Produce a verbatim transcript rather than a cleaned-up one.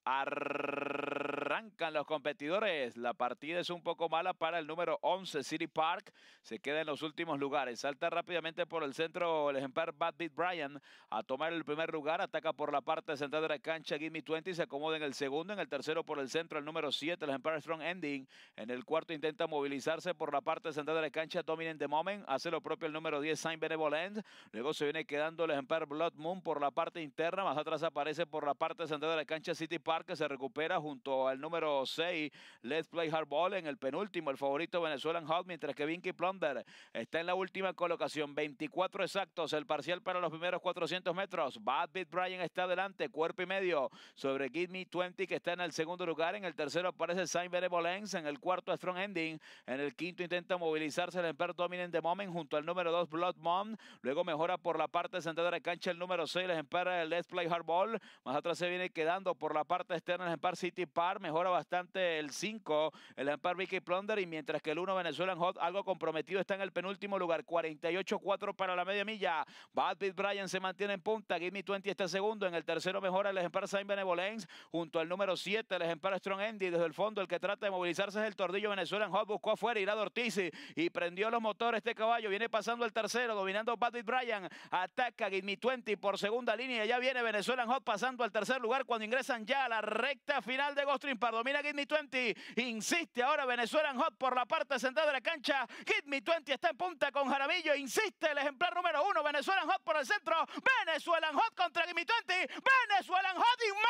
Arrancan los competidores. La partida es un poco mala para el número once, City Park. Se queda en los últimos lugares. Salta rápidamente por el centro el ejemplar Bad Beat Brian a tomar el primer lugar. Ataca por la parte central de la cancha Give Me veinte. Se acomoda en el segundo. En el tercero por el centro el número siete, el ejemplar Strong Ending. En el cuarto intenta movilizarse por la parte central de la cancha Dominant the Moment. Hace lo propio el número diez, Saint Benevolent. Luego se viene quedando el ejemplar Blood Moon por la parte interna. Más atrás aparece por la parte central de la cancha City Park, que se recupera junto al número seis, Let's Play Hardball. En el penúltimo, el favorito Venezuelan Hot, mientras que Vinky Plunder está en la última colocación. veinticuatro exactos el parcial para los primeros cuatrocientos metros. Bad Beat Brian está adelante, cuerpo y medio sobre Give Me veinte, que está en el segundo lugar. En el tercero aparece Saint Benevolence. En el cuarto, Strong Ending. En el quinto intenta movilizarse el Emperor Dominant the Moment junto al número dos, Blood Mom. Luego mejora por la parte central de la cancha el número seis, el ejemplar Let's Play Hardball. Más atrás se viene quedando por la parte externa el ejemplar City Park. Mejora bastante el cinco, el ejemplar Vicky Plunder. Y mientras que el uno, Venezuelan Hot, algo comprometido, está en el penúltimo lugar. cuarenta y ocho cuatro para la media milla. Bad Beat Brian se mantiene en punta. Give Me veinte está segundo. En el tercero mejora el ejemplar Saint Benevolence junto al número siete, el ejemplar Strong Ending. Desde el fondo el que trata de movilizarse es el tordillo Venezuelan Hot. Buscó afuera Irado Ortiz y prendió los motores. Este caballo viene pasando el tercero, dominando Bad Beat Brian. Ataca Give Me veinte por segunda línea. Ya viene Venezuelan Hot pasando al tercer lugar cuando ingresan ya a la recta final de Ghost Ring Park. Domina Give Me veinte. Insiste ahora Venezuelan Hot por la parte central de la cancha. Give Me veinte está en punta con Jaramillo. Insiste el ejemplar número uno, Venezuelan Hot por el centro. Venezuelan Hot contra Give Me veinte. Venezuelan Hot y